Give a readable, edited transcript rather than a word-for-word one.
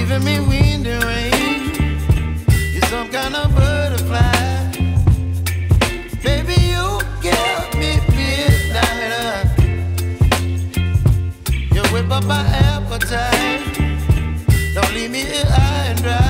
giving me wind and rain. You're some kind of butterfly. Baby, you give me midnight. You whip up my appetite. Don't leave me here high and dry.